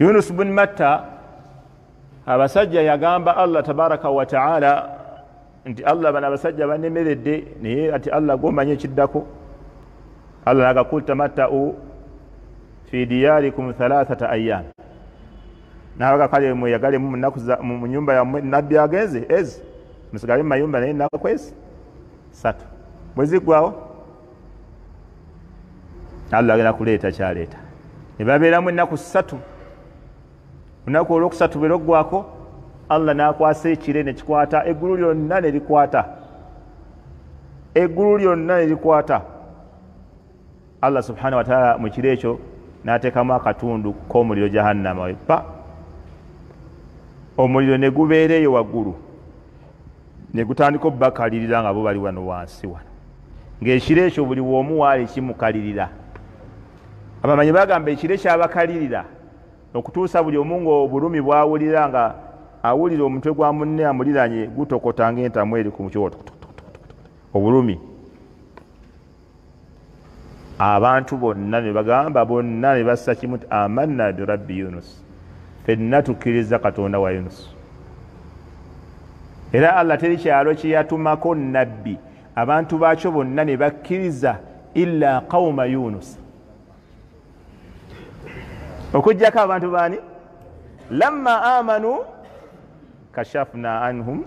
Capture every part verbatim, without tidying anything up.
Yunus bin Matta abasajja yagamba Allah tabaraka wa taala nti Allah bana abasajja banemeredde naye ati Allah gomanye kiddako. Allah agakulta matta'u fi diyarikum thalathata ayyam, nabaga kale mu yagale mu naku mu nyumba ya nabbi agenze ez musigale mu mayumba naye nakwezi satu mwezi gwawo Allah agenda kuleeta kyaleeta ne babeeramu ennaku ssatu. Lunaku olwokusatu bwe lwaggwako Allah n'akwasa ekire ne kikwata eggulu lyonna ne likwata, eggulu lyonna ne likwata. Allah subhanahu wa ta'ala mu kire ekyo n'ateekamu akatundu k'omuliro jahannama pa omuliro ne gubeereeyo waggulu ne gutandika obbakalirira nga bo bali wano wansi wano, ng'ekire ekyo buli w'omu waali kimukalirira. Abamanyi bagamba ekire kyabakalirira okutuusa buli omu ng'obulumi bwawulira nga awulira omutwe gwa munne amuliranye gutokota ng'entamu eri ku mukyoto obulumi. Abantu bonna ne bagamba bonna ne bassa kimu nti amanna bi rabbi Yunus, ffenna tukkiriza Katonda wa Yunus. Era Allah teri kyalo kye yatumako nabbi abantu baakyo bonna ne bakkiriza illa qawma Yunus, okujjako abantu baani lamma amanu kashafna anhum,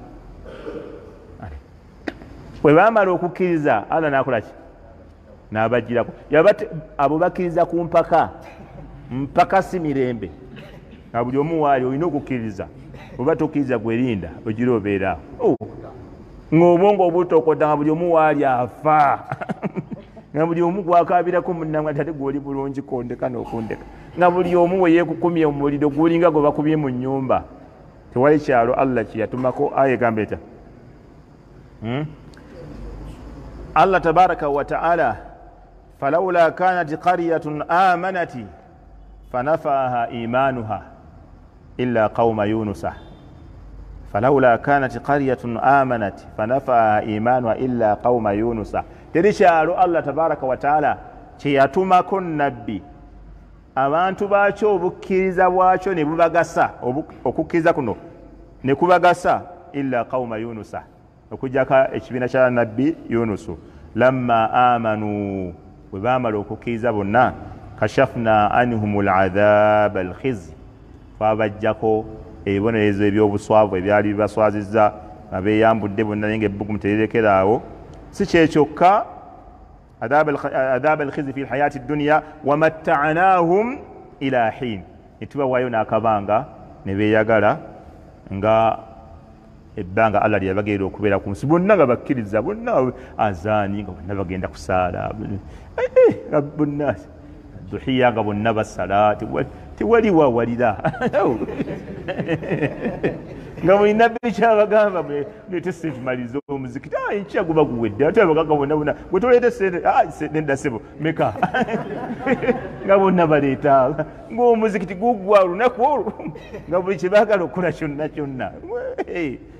bwe baamala okukkiriza Allah n'akolaki n'abajjirako. Yabate abo bakkiriza ku mpaka, mpaka si mirembe nga buli omu waali olina okukkiriza. Oba tokkiriza gwerinda ogira obeera ng'obwongo obutokota nga buli omu waali afa nga buli omu gwakabirako munnamwe ate gwoli bulungi kondeka n'okundeka, nga buli omu we yeekukumye omuliro gulinga gwe bakubye mu nnyumba. Tewali kyalo Allah kye yatumako. Aya egamba etya? hmm? Allah tabaraka wa ta'ala falawla kanat qaryatun amanati fanafaha imanuha illa qauma yunusa, falawla kanat qaryatun amanat fanafaha imanuha illa qauma yunusa. Teri kyalo Allah tabaraka wa ta'ala kye yatumako nabbi abantu baakyo obukkiriza bwakyo ne bubagasa, okukkiriza kuno ne kubagasa illa qauma yunusa, okujjako ekibiina kya nabbi Yunusu. Lamma amanu, bwe baamala okukkiriza bonna, kashafna anhum al'adhab alkhizi, twabajjako ebibonerezo eby'obuswavu ebyali bibaswazizza nga beeyambudde bonna naye ng'ebbugumu terirekeraawo. Si kyekyokka adhab alkhizi fi lhayati dunya wamatta'nahum ila hin, ne tubawaayo n'akabanga ne beeyagala nga ebbanga Allah lye yabagerera okubeera ku nsi. Bonna nga bakkiriza, bonna azaani nga bonna bagenda kusaala, nga bonna duhiya nga bonna basala, tewali wawalira nga buli nabbi kyabagamba leete sente maliza omuzikiti nkya guba guwedde ate abaganga bonna bonna gwe toleete sente nedda sebo meka nga bonna baleeta ng'omuzikiti guggwa olunaku olwo nga buli kye baagala okukola kyonna kyonna.